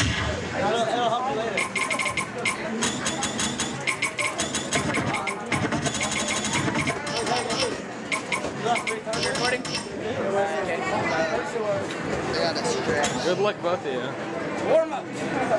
It'll help you later. Recording? Okay. They got a stretch. Good luck, both of you. Warm up.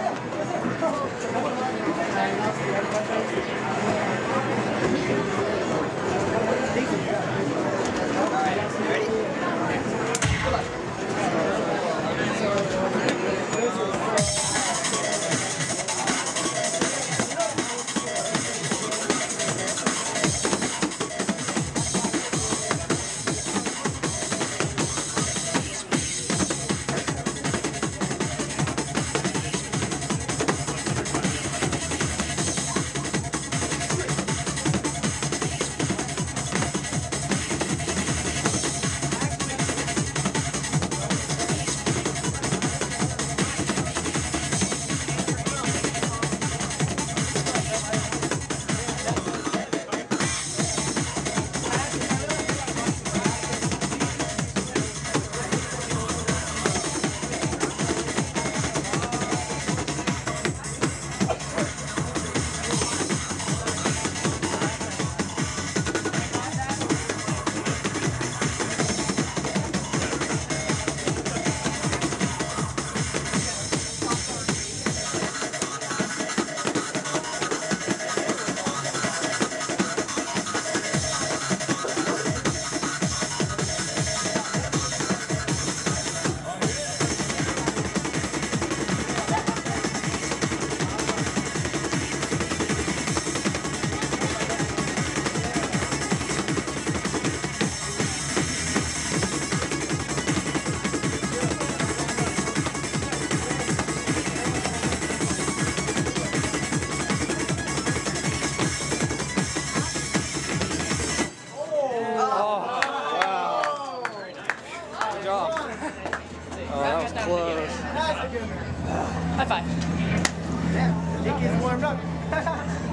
Oh, that was close. High five. Yeah, Nick is warmed up.